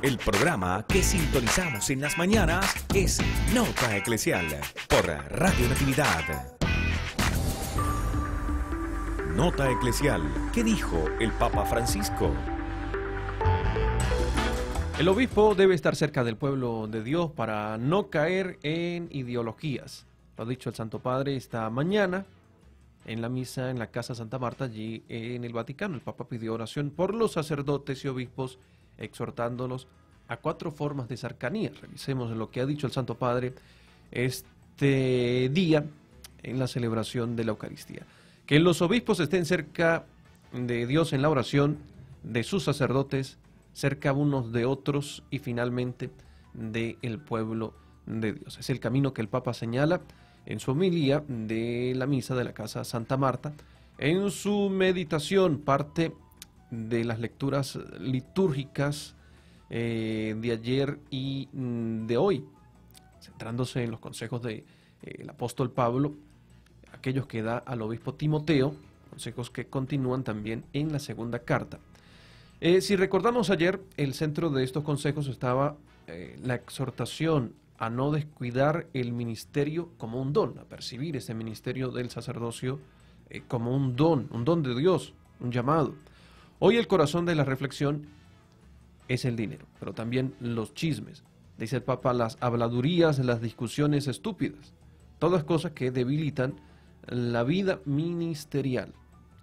El programa que sintonizamos en las mañanas es Nota Eclesial por Radio Natividad. Nota Eclesial. ¿Qué dijo el Papa Francisco? El obispo debe estar cerca del pueblo de Dios para no caer en ideologías. Lo ha dicho el Santo Padre esta mañana en la misa en la Casa Santa Marta, allí en el Vaticano. El Papa pidió oración por los sacerdotes y obispos, exhortándolos a 4 formas de cercanía. Revisemos lo que ha dicho el Santo Padre este día en la celebración de la Eucaristía. Que los obispos estén cerca de Dios en la oración, de sus sacerdotes, cerca unos de otros y finalmente del pueblo de Dios. Es el camino que el Papa señala en su homilía de la misa de la Casa Santa Marta. En su meditación, parte de las lecturas litúrgicas de ayer y de hoy, centrándose en los consejos del apóstol Pablo, aquellos que da al obispo Timoteo, consejos que continúan también en la segunda carta. Si recordamos ayer, el centro de estos consejos estaba la exhortación a no descuidar el ministerio como un don, a percibir ese ministerio del sacerdocio como un don de Dios, un llamado. Hoy el corazón de la reflexión es el dinero, pero también los chismes. Dice el Papa, las habladurías, las discusiones estúpidas, todas cosas que debilitan la vida ministerial.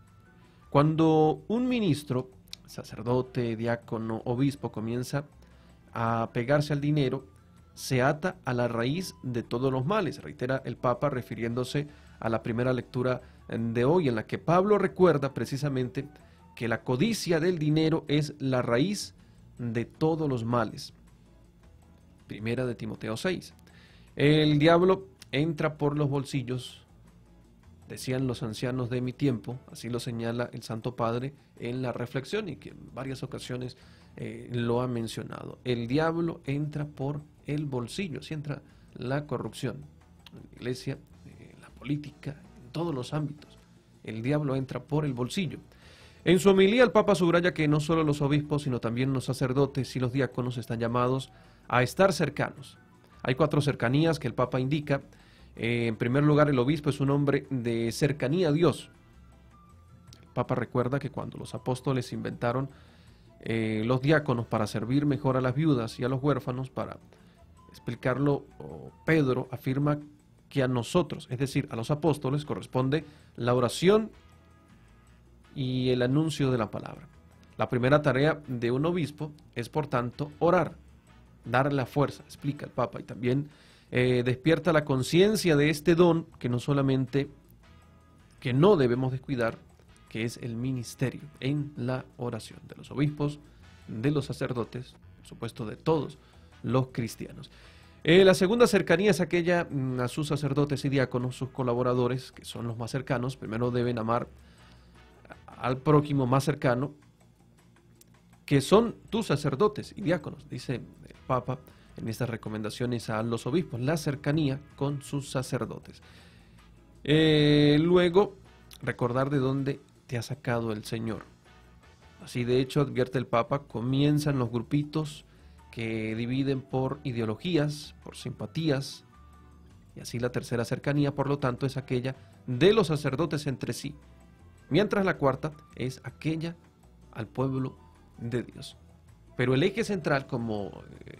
Cuando un ministro, sacerdote, diácono, obispo, comienza a pegarse al dinero, se ata a la raíz de todos los males, reitera el Papa refiriéndose a la primera lectura de hoy, en la que Pablo recuerda precisamente que la codicia del dinero es la raíz de todos los males. Primera de Timoteo 6. El diablo entra por los bolsillos, decían los ancianos de mi tiempo, así lo señala el Santo Padre en la reflexión y que en varias ocasiones lo ha mencionado. El diablo entra por el bolsillo, así entra la corrupción en la iglesia, en la política, en todos los ámbitos. El diablo entra por el bolsillo. En su homilía el Papa subraya que no solo los obispos, sino también los sacerdotes y los diáconos están llamados a estar cercanos. Hay 4 cercanías que el Papa indica. En primer lugar, el obispo es un hombre de cercanía a Dios. El Papa recuerda que cuando los apóstoles inventaron los diáconos para servir mejor a las viudas y a los huérfanos, para explicarlo, Pedro afirma que a nosotros, es decir, a los apóstoles, corresponde la oración y el anuncio de la palabra. La primera tarea de un obispo es, por tanto, orar, dar la fuerza, explica el Papa, y también despierta la conciencia de este don que no solamente, que no debemos descuidar, que es el ministerio en la oración de los obispos, de los sacerdotes, por supuesto de todos los cristianos. La segunda cercanía es aquella a sus sacerdotes y diáconos, sus colaboradores, que son los más cercanos. Primero deben amar al prójimo más cercano, que son tus sacerdotes y diáconos, dice el Papa en estas recomendaciones a los obispos, la cercanía con sus sacerdotes. Luego, recordar de dónde te ha sacado el Señor. Así de hecho, advierte el Papa, comienzan los grupitos que dividen por ideologías, por simpatías, y así la tercera cercanía, por lo tanto, es aquella de los sacerdotes entre sí, mientras la cuarta es aquella al pueblo de Dios. Pero el eje central, como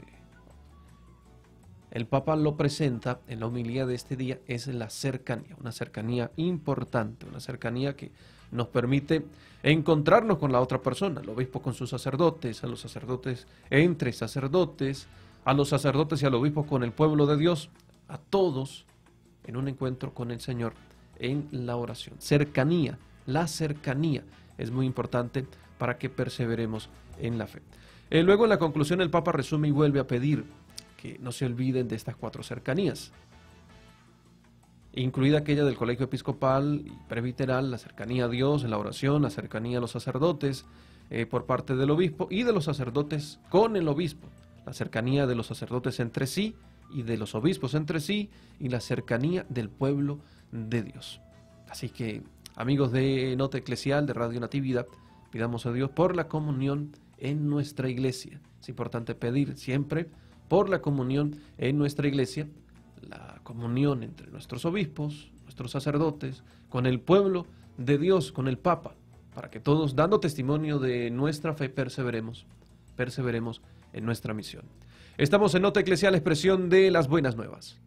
el Papa lo presenta en la homilía de este día, es la cercanía, una cercanía importante, una cercanía que nos permite encontrarnos con la otra persona, el obispo con sus sacerdotes, a los sacerdotes entre sacerdotes, a los sacerdotes y al obispo con el pueblo de Dios, a todos en un encuentro con el Señor en la oración. Cercanía, la cercanía es muy importante para que perseveremos en la fe. Luego en la conclusión el Papa resume y vuelve a pedir que no se olviden de estas 4 cercanías, incluida aquella del colegio episcopal y presbiteral, la cercanía a Dios en la oración, la cercanía a los sacerdotes por parte del obispo y de los sacerdotes con el obispo, la cercanía de los sacerdotes entre sí y de los obispos entre sí y la cercanía del pueblo de Dios. Así que, amigos de Nota Eclesial, de Radio Natividad, pidamos a Dios por la comunión en nuestra iglesia. Es importante pedir siempre por la comunión en nuestra iglesia, la comunión entre nuestros obispos, nuestros sacerdotes, con el pueblo de Dios, con el Papa, para que todos, dando testimonio de nuestra fe, perseveremos en nuestra misión. Estamos en Nota Eclesial, expresión de las buenas nuevas.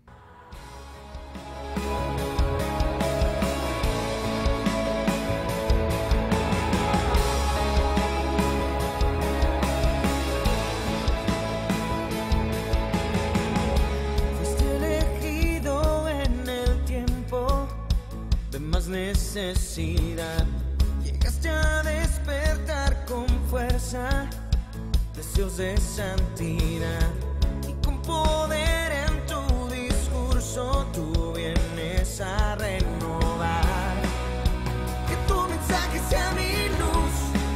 Necesidad, llegaste a despertar con fuerza, deseos de santidad, y con poder en tu discurso tú vienes a renovar. Que tu mensaje sea mi luz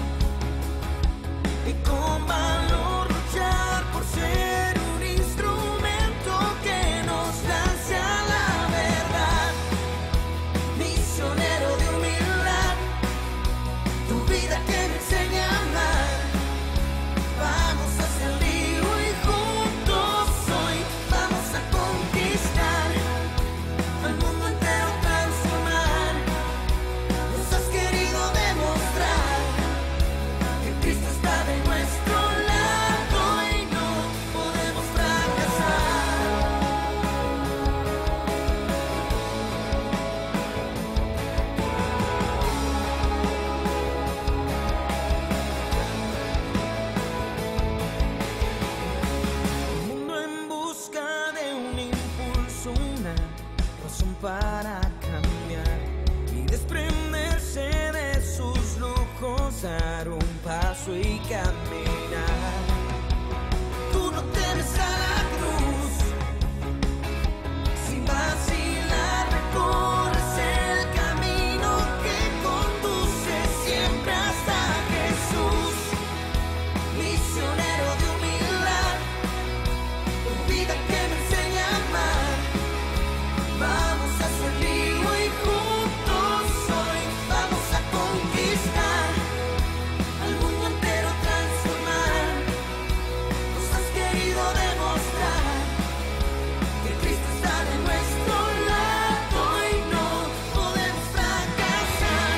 y con valor luchar por ser un instrumento que nos lance a la verdad. Misionero de humildad, tu vida que me enseña a amar. Vamos a hacer lío y juntos hoy vamos a conquistar al mundo entero, transformar. Nos has querido demostrar que Cristo está de nuestro lado y no podemos fracasar. El mundo en busca de un impulso, una razón para cambiar y desprenderse de sus lujos, dar un paso y caminar. Tú no temes a la cruz, sin vacilar recorres el camino que conduce siempre hasta Jesús. Misionero de humildad, tu vida que me enseña a amar. Vamos a hacer lío y juntos hoy vamos a conquistar al mundo entero, transformar. Nos has querido demostrar que Cristo está de nuestro lado y no podemos fracasar.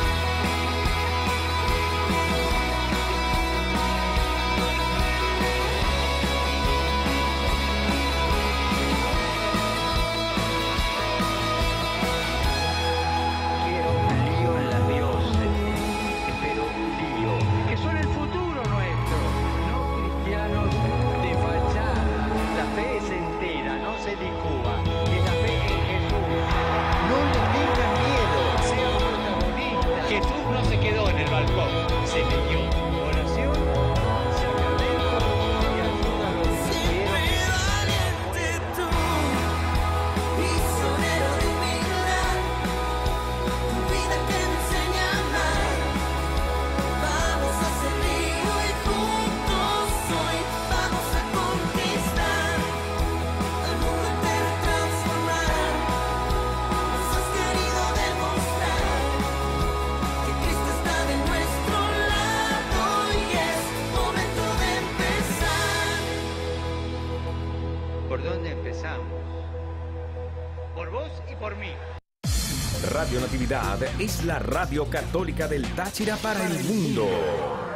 Quiero un lío en las diócesis, espero un lío, que son el futuro nuestro, no cristianos de fachada. La fe es entera, no se licúa, es la fe en Jesús. No le tengan miedo, sean protagonistas. Jesús no se quedó en el balcón, se metió. Oración, sacramento y ayuda a los que Siempre valiente tú, misionero de humildad, tu vida que me enseña a amar. Vamos a hacer lío y juntos hoy vamos a conquistar al mundo entero, transformar. Nos has querido demostrar que Cristo está de nuestro lado y es momento de empezar. ¿Por dónde empezamos? Por vos y por mí. Radio Natividad es la radio católica del Táchira para el mundo.